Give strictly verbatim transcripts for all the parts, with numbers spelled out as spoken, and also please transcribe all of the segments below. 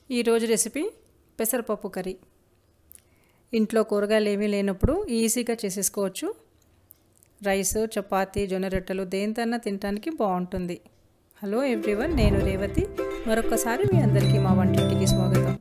ఈ రోజు రెసిపీ పెసరపప్పు కర్రీ. ఇంట్లో కూరగాయలు ఏమీ లేనప్పుడు ఈజీగా చేసేసుకోవచ్చు. రైస్, చపాతీ, జొన్న రొట్టెలు దేనితోనైనా తినడానికి బాగుంటుంది. హలో ఎవ్రీవన్, నేను రేవతి. మరొకసారి మీ అందరికీ మా వంటింటికి స్వాగతం.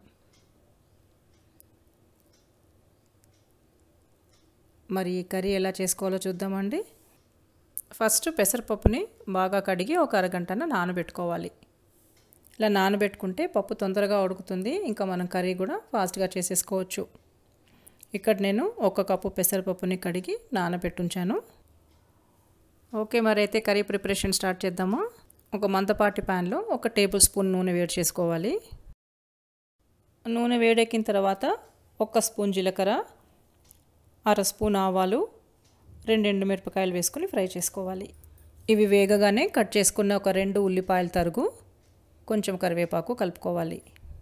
మరి ఈ కర్రీ ఎలా చేసుకోవాలో చూద్దామండి. ఫస్ట్ పెసరపప్పుని బాగా కడిగి ఒక అరగంటన నానబెట్టుకోవాలి. ఇలా నానబెట్టుకుంటే పప్పు తొందరగా ఉడుకుతుంది. ఇంకా మనం కర్రీ కూడా ఫాస్ట్గా చేసేసుకోవచ్చు. ఇక్కడ నేను ఒక కప్పు పెసరపప్పుని కడిగి నానబెట్టుంచాను. ఓకే, మరి అయితే కర్రీ ప్రిపరేషన్ స్టార్ట్ చేద్దామా. ఒక మందపాటి ప్యాన్లో ఒక టేబుల్ స్పూన్ నూనె వేడి చేసుకోవాలి. నూనె వేడెక్కిన తర్వాత ఒక స్పూన్ జీలకర్ర, అర స్పూన్ ఆవాలు, రెండు ఎండుమిరపకాయలు వేసుకొని ఫ్రై చేసుకోవాలి. ఇవి వేగగానే కట్ చేసుకున్న ఒక రెండు ఉల్లిపాయల తరుగు, కొంచెం కరివేపాకు కలుపుకోవాలి.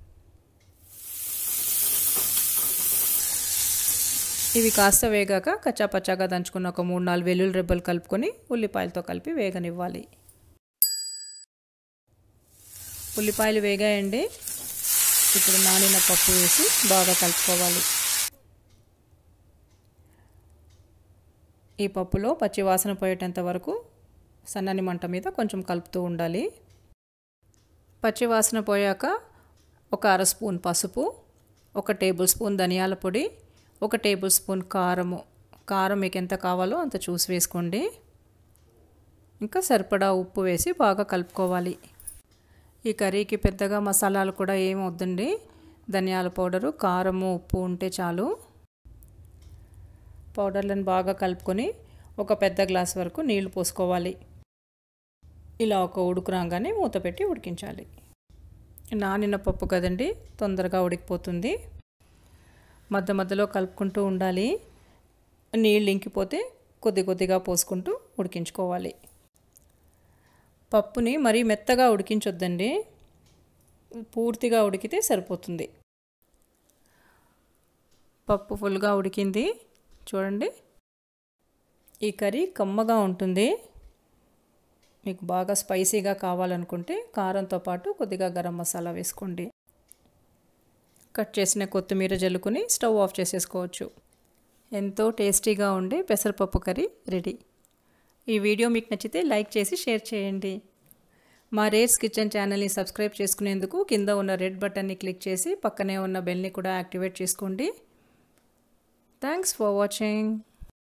ఇవి కాస్త వేగాక కచ్చాపచ్చాగా దంచుకున్న ఒక మూడు నాలుగు వెల్లుల్లి రెబ్బలు కలుపుకొని ఉల్లిపాయలతో కలిపి వేగనివ్వాలి. ఉల్లిపాయలు వేగాయండి. ఇప్పుడు నానిన పప్పు వేసి బాగా కలుపుకోవాలి. ఈ పప్పులో పచ్చి వాసన పోయేటంత వరకు సన్నని మంట మీద కొంచెం కలుపుతూ ఉండాలి. పచ్చి వాసన పోయాక ఒక అర స్పూన్ పసుపు, ఒక టేబుల్ స్పూన్ ధనియాల పొడి, ఒక టేబుల్ స్పూన్ కారము. కారం మీకు ఎంత కావాలో అంత చూసి వేసుకోండి. ఇంకా సరిపడా ఉప్పు వేసి బాగా కలుపుకోవాలి. ఈ కర్రీకి పెద్దగా మసాలాలు కూడా ఏమి వద్దండి. ధనియాల పౌడరు, కారము, ఉప్పు ఉంటే చాలు. పౌడర్లను బాగా కలుపుకొని ఒక పెద్ద గ్లాస్ వరకు నీళ్లు పోసుకోవాలి. ఇలా ఒక ఉడుకు రాగానే మూత పెట్టి ఉడికించాలి. నానిన పప్పు కదండి, తొందరగా ఉడికిపోతుంది. మధ్య మధ్యలో కలుపుకుంటూ ఉండాలి. నీళ్ళు ఇంకిపోతే కొద్ది కొద్దిగా పోసుకుంటూ ఉడికించుకోవాలి. పప్పుని మరీ మెత్తగా ఉడికించొద్దండి, పూర్తిగా ఉడికితే సరిపోతుంది. పప్పు ఫుల్గా ఉడికింది చూడండి. ఈ కర్రీ కమ్మగా ఉంటుంది. మీకు బాగా స్పైసీగా కావాలనుకుంటే కారంతో పాటు కొద్దిగా గరం మసాలా వేసుకోండి. కట్ చేసిన కొత్తిమీర జల్లుకొని స్టవ్ ఆఫ్ చేసేసుకోవచ్చు. ఎంతో టేస్టీగా ఉండే పెసరపప్పు కర్రీ రెడీ. ఈ వీడియో మీకు నచ్చితే లైక్ చేసి షేర్ చేయండి. మా రేట్స్ కిచెన్ ఛానల్ని సబ్స్క్రైబ్ చేసుకునేందుకు కింద ఉన్న రెడ్ బటన్ని క్లిక్ చేసి పక్కనే ఉన్న బెల్ని కూడా యాక్టివేట్ చేసుకోండి. Thanks for watching.